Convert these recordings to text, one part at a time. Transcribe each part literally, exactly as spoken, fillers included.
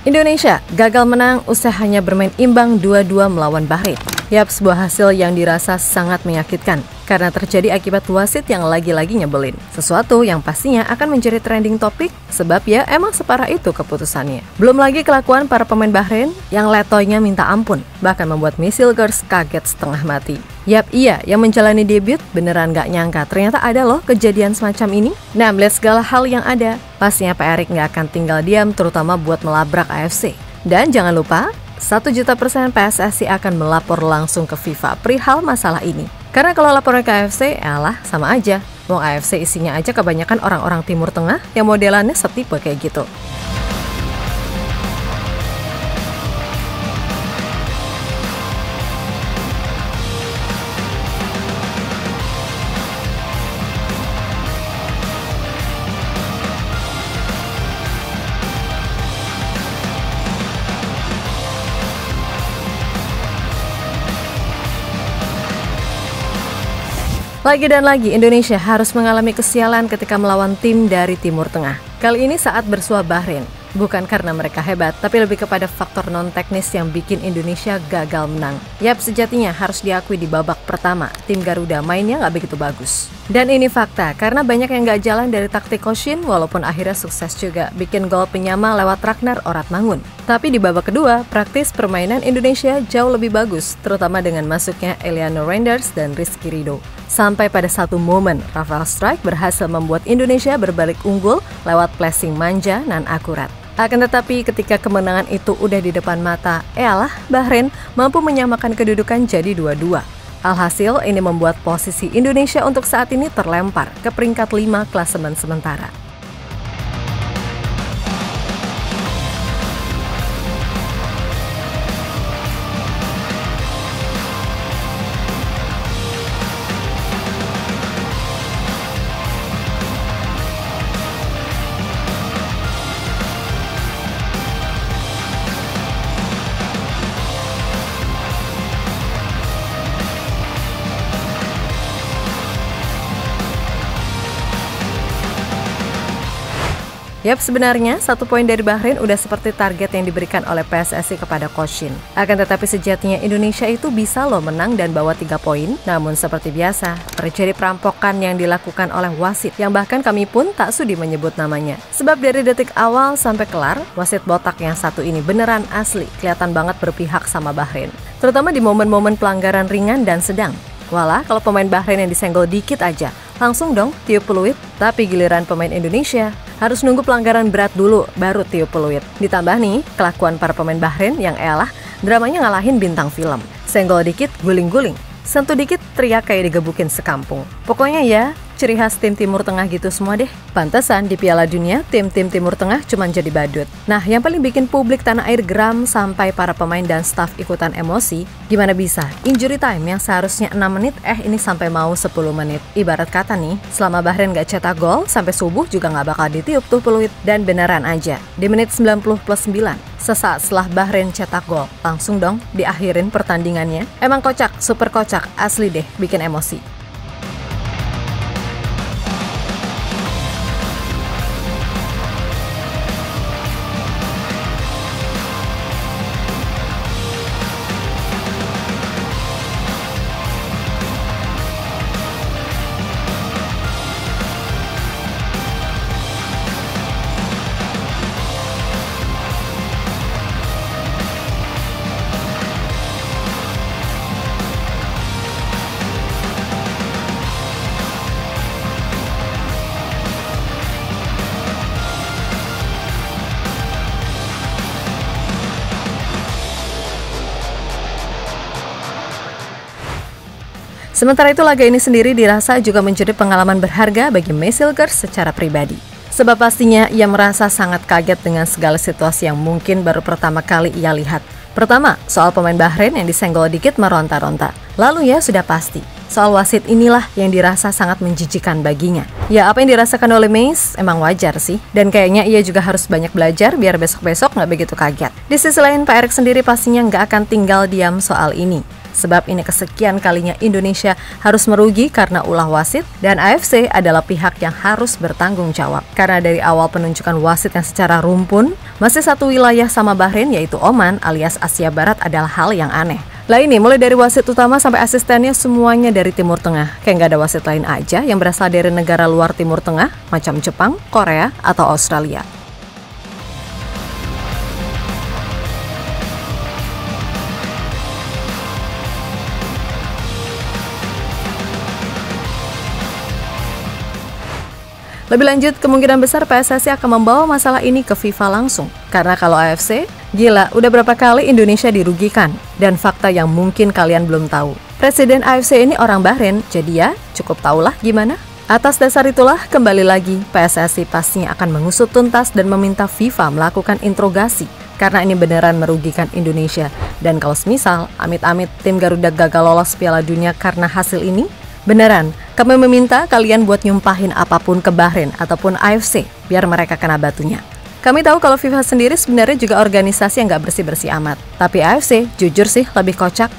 Indonesia gagal menang usai hanya bermain imbang dua dua melawan Bahrain. Yap, sebuah hasil yang dirasa sangat menyakitkan karena terjadi akibat wasit yang lagi-lagi nyebelin. Sesuatu yang pastinya akan menjadi trending topik sebab ya emang separah itu keputusannya. Belum lagi kelakuan para pemain Bahrain yang letoynya minta ampun, bahkan membuat Misil Girls kaget setengah mati. Yap, iya, yang menjalani debut beneran gak nyangka ternyata ada loh kejadian semacam ini. Nah, melihat segala hal yang ada, pastinya Pak Erik gak akan tinggal diam terutama buat melabrak A F C. Dan jangan lupa, satu juta persen P S S I akan melapor langsung ke FIFA perihal masalah ini. Karena kalau laporan ke A F C, alah sama aja. Wong A F C isinya aja kebanyakan orang-orang Timur Tengah yang modelannya setipe kayak gitu. Lagi dan lagi, Indonesia harus mengalami kesialan ketika melawan tim dari Timur Tengah. Kali ini saat bersua Bahrain. Bukan karena mereka hebat, tapi lebih kepada faktor non-teknis yang bikin Indonesia gagal menang. Yap, sejatinya harus diakui di babak pertama, tim Garuda mainnya nggak begitu bagus. Dan ini fakta, karena banyak yang nggak jalan dari taktik Koshin, walaupun akhirnya sukses juga bikin gol penyama lewat Ragnar Oratmangun. Tapi di babak kedua, praktis permainan Indonesia jauh lebih bagus, terutama dengan masuknya Eliano Reinders dan Rizky Ridho. Sampai pada satu momen, Rafael Strijk berhasil membuat Indonesia berbalik unggul lewat flashing manja dan akurat. Akan tetapi ketika kemenangan itu udah di depan mata, ealah Bahrain mampu menyamakan kedudukan jadi dua dua. Alhasil ini membuat posisi Indonesia untuk saat ini terlempar ke peringkat lima klasemen sementara. Yap, sebenarnya satu poin dari Bahrain udah seperti target yang diberikan oleh P S S I kepada Koshin. Akan tetapi sejatinya Indonesia itu bisa loh menang dan bawa tiga poin. Namun seperti biasa, terjadi perampokan yang dilakukan oleh wasit yang bahkan kami pun tak sudi menyebut namanya. Sebab dari detik awal sampai kelar, wasit botak yang satu ini beneran asli, kelihatan banget berpihak sama Bahrain. Terutama di momen-momen pelanggaran ringan dan sedang. Walah, kalau pemain Bahrain yang disenggol dikit aja, langsung dong tiup peluit. Tapi giliran pemain Indonesia harus nunggu pelanggaran berat dulu baru tiup peluit. Ditambah nih, kelakuan para pemain Bahrain yang elah, dramanya ngalahin bintang film. Senggol dikit, guling-guling. Sentuh dikit, teriak kayak digebukin sekampung. Pokoknya ya, ciri khas tim Timur Tengah gitu semua deh. Pantesan di Piala Dunia, tim-tim Timur Tengah cuman jadi badut. Nah, yang paling bikin publik tanah air geram sampai para pemain dan staf ikutan emosi, gimana bisa injury time yang seharusnya enam menit, eh ini sampai mau sepuluh menit. Ibarat kata nih, selama Bahrain gak cetak gol, sampai subuh juga gak bakal ditiup tuh peluit. Dan beneran aja, di menit sembilan puluh plus sembilan, sesaat setelah Bahrain cetak gol, langsung dong diakhirin pertandingannya. Emang kocak, super kocak, asli deh bikin emosi. Sementara itu, laga ini sendiri dirasa juga menjadi pengalaman berharga bagi Misil Girls secara pribadi. Sebab pastinya ia merasa sangat kaget dengan segala situasi yang mungkin baru pertama kali ia lihat. Pertama, soal pemain Bahrain yang disenggol dikit meronta-ronta. Lalu ya sudah pasti, soal wasit inilah yang dirasa sangat menjijikan baginya. Ya, apa yang dirasakan oleh Meis emang wajar sih. Dan kayaknya ia juga harus banyak belajar biar besok-besok nggak begitu kaget. Di sisi lain, Pak Erik sendiri pastinya nggak akan tinggal diam soal ini. Sebab ini kesekian kalinya Indonesia harus merugi karena ulah wasit, dan A F C adalah pihak yang harus bertanggung jawab. Karena dari awal penunjukan wasit yang secara rumpun masih satu wilayah sama Bahrain, yaitu Oman alias Asia Barat, adalah hal yang aneh. Lah ini mulai dari wasit utama sampai asistennya semuanya dari Timur Tengah. Kayak nggak ada wasit lain aja yang berasal dari negara luar Timur Tengah macam Jepang, Korea, atau Australia. Lebih lanjut, kemungkinan besar P S S I akan membawa masalah ini ke FIFA langsung. Karena kalau A F C, gila, udah berapa kali Indonesia dirugikan. Dan fakta yang mungkin kalian belum tahu, Presiden A F C ini orang Bahrain, jadi ya cukup tahulah gimana. Atas dasar itulah, kembali lagi, P S S I pastinya akan mengusut tuntas dan meminta FIFA melakukan interogasi. Karena ini beneran merugikan Indonesia. Dan kalau semisal, amit-amit tim Garuda gagal lolos Piala Dunia karena hasil ini, beneran, kami meminta kalian buat nyumpahin apapun ke Bahrain ataupun A F C, biar mereka kena batunya. Kami tahu kalau FIFA sendiri sebenarnya juga organisasi yang gak bersih-bersih amat. Tapi A F C, jujur sih, lebih kocak.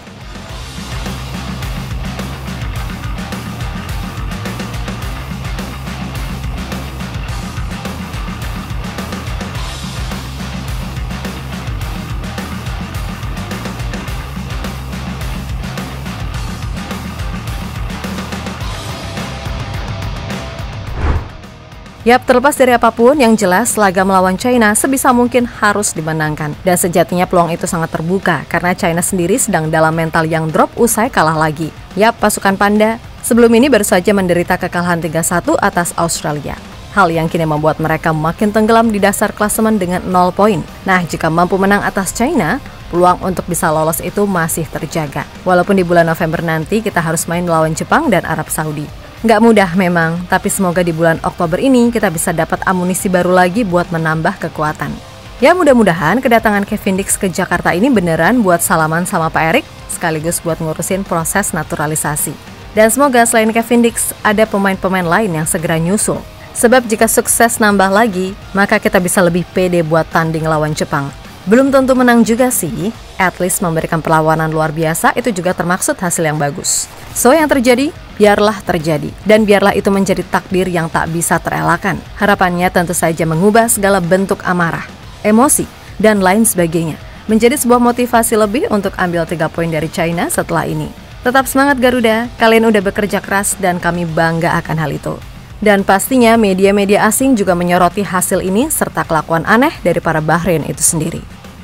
Yap, terlepas dari apapun, yang jelas laga melawan China sebisa mungkin harus dimenangkan. Dan sejatinya peluang itu sangat terbuka, karena China sendiri sedang dalam mental yang drop usai kalah lagi. Yap, pasukan Panda sebelum ini baru saja menderita kekalahan tiga satu atas Australia. Hal yang kini membuat mereka makin tenggelam di dasar klasemen dengan nol poin. Nah, jika mampu menang atas China, peluang untuk bisa lolos itu masih terjaga. Walaupun di bulan November nanti kita harus main melawan Jepang dan Arab Saudi. Nggak mudah memang, tapi semoga di bulan Oktober ini kita bisa dapat amunisi baru lagi buat menambah kekuatan. Ya, mudah-mudahan kedatangan Kevin Dix ke Jakarta ini beneran buat salaman sama Pak Erik, sekaligus buat ngurusin proses naturalisasi. Dan semoga selain Kevin Dix, ada pemain-pemain lain yang segera nyusul. Sebab jika sukses nambah lagi, maka kita bisa lebih pede buat tanding lawan Jepang. Belum tentu menang juga sih, at least memberikan perlawanan luar biasa, itu juga termaksud hasil yang bagus. So, yang terjadi, biarlah terjadi. Dan biarlah itu menjadi takdir yang tak bisa terelakkan. Harapannya tentu saja mengubah segala bentuk amarah, emosi, dan lain sebagainya. Menjadi sebuah motivasi lebih untuk ambil tiga poin dari China setelah ini. Tetap semangat Garuda, kalian udah bekerja keras dan kami bangga akan hal itu. Dan pastinya media-media asing juga menyoroti hasil ini serta kelakuan aneh dari para Bahrain itu sendiri.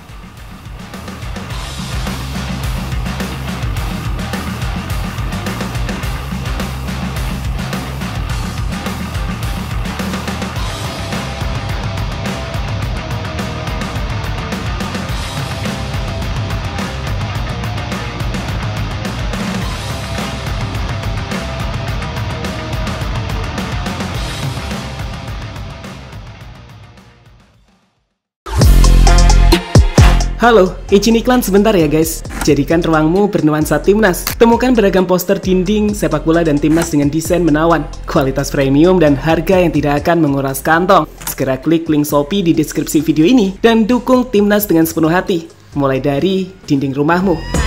Halo, izin iklan sebentar ya guys. Jadikan ruangmu bernuansa Timnas. Temukan beragam poster dinding, sepak bola dan Timnas dengan desain menawan, kualitas premium dan harga yang tidak akan menguras kantong. Segera klik link Shopee di deskripsi video ini dan dukung Timnas dengan sepenuh hati. Mulai dari dinding rumahmu.